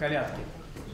колядки.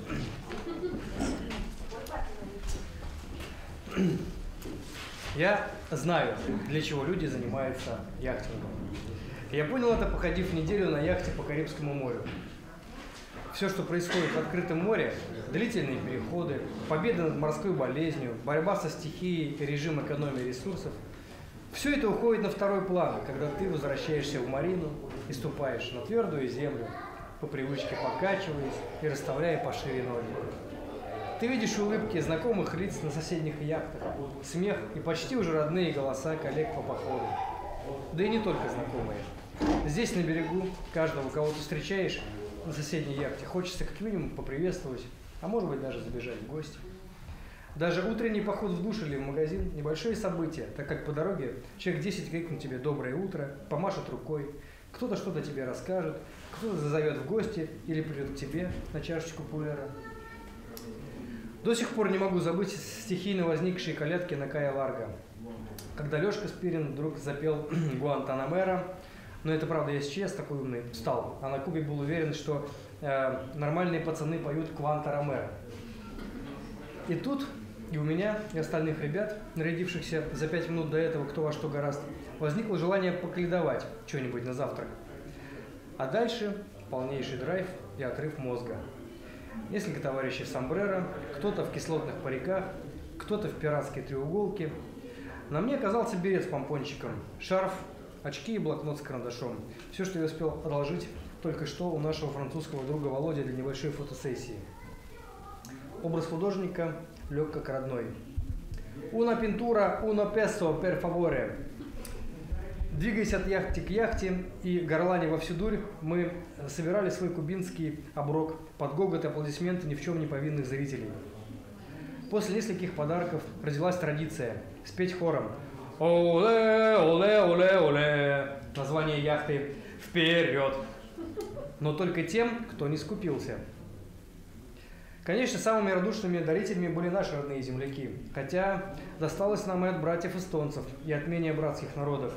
Я знаю, для чего люди занимаются яхтингом. Я понял это, походив неделю на яхте по Карибскому морю. Все, что происходит в открытом море, длительные переходы, победа над морской болезнью, борьба со стихией и режим экономии ресурсов, все это уходит на второй план, когда ты возвращаешься в марину и ступаешь на твердую землю, по привычке покачиваясь и расставляя пошире ноги. Ты видишь улыбки знакомых лиц на соседних яхтах, смех и почти уже родные голоса коллег по походу. Да и не только знакомые. Здесь, на берегу, каждого, кого ты встречаешь на соседней яхте, хочется как минимум поприветствовать, а может быть даже забежать в гости. Даже утренний поход в душ или в магазин – небольшое событие, так как по дороге человек 10 крикнут тебе «доброе утро», помашет рукой, кто-то что-то тебе расскажет, кто-то зазовет в гости или придет к тебе на чашечку пуэра. До сих пор не могу забыть стихийно возникшие колядки на Кая Ларго, когда Лешка Спирин вдруг запел «Гуантанамера». Но это правда, я сейчас такой умный стал, а на Кубе был уверен, что нормальные пацаны поют «Кванта-Ромеро». И тут и у меня, и остальных ребят, нарядившихся за 5 минут до этого кто во что гораст, возникло желание поколядовать что-нибудь на завтрак. А дальше полнейший драйв и отрыв мозга. Несколько товарищей в сомбреро, кто-то в кислотных париках, кто-то в пиратской треуголке. На мне оказался берет с помпончиком, шарф, очки и блокнот с карандашом. Все, что я успел одолжить только что у нашего французского друга Володи для небольшой фотосессии. Образ художника лег как родной. «Una pintura, uno peso, per favore». Двигаясь от яхты к яхте и горланя во всю дурь, мы собирали свой кубинский оброк под гогот и аплодисменты ни в чем не повинных зрителей. После нескольких подарков родилась традиция спеть хором «Оле, оле, оле, оле». Название яхты «Вперед!». Но только тем, кто не скупился. Конечно, самыми радушными дарителями были наши родные земляки, хотя досталось нам и от братьев-эстонцев, и от менее братских народов.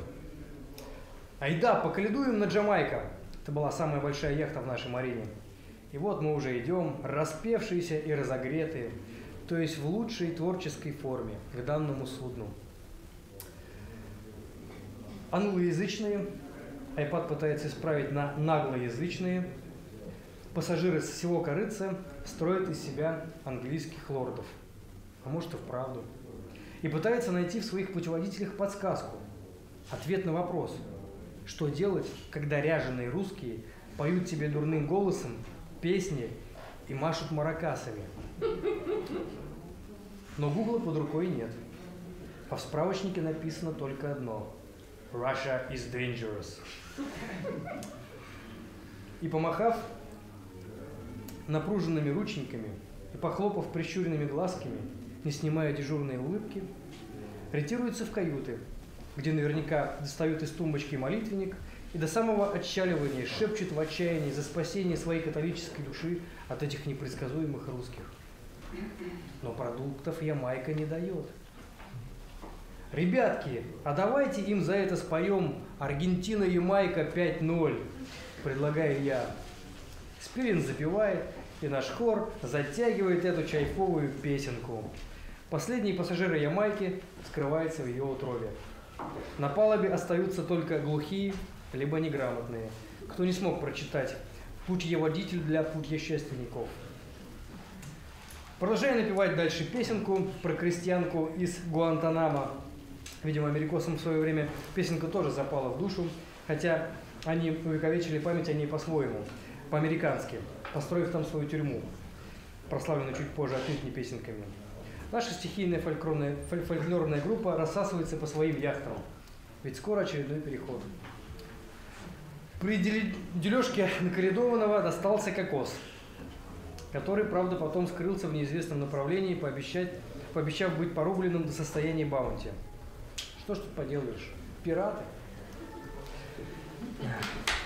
Айда, поколядуем на Джамайка. Это была самая большая яхта в нашей марине. И вот мы уже идем, распевшиеся и разогретые, то есть в лучшей творческой форме к данному судну. Англоязычные, iPad пытается исправить на наглоязычные, пассажиры с всего корытца строят из себя английских лордов, а может и вправду, и пытаются найти в своих путеводителях подсказку, ответ на вопрос, что делать, когда ряженые русские поют тебе дурным голосом песни и машут маракасами. Но гугла под рукой нет, а в справочнике написано только одно – Russia is dangerous. И помахав напруженными рученьками и похлопав прищуренными глазками, не снимая дежурные улыбки, ретируются в каюты, где наверняка достают из тумбочки молитвенник и до самого отчаливания шепчут в отчаянии за спасение своей католической души от этих непредсказуемых русских. Но продуктов Ямайка не дает. Ребятки, а давайте им за это споем «Аргентина-Ямайка 5-0», предлагаю я. Спирин запевает, и наш хор затягивает эту чайфовую песенку. Последние пассажиры Ямайки скрываются в ее утробе. На палубе остаются только глухие, либо неграмотные, кто не смог прочитать «Путеводитель для путешественников». Продолжая напевать дальше песенку про крестьянку из Гуантанамо. Видимо, америкосам в свое время песенка тоже запала в душу, хотя они увековечили память о ней по-своему, по-американски, построив там свою тюрьму, прославленную чуть позже отнюдь песенками. Наша стихийная фольклорная группа рассасывается по своим яхтам, ведь скоро очередной переход. При дележке наколядованного достался кокос, который, правда, потом скрылся в неизвестном направлении, пообещав быть порубленным до состояния баунти. Что ж тут поделаешь? Пираты.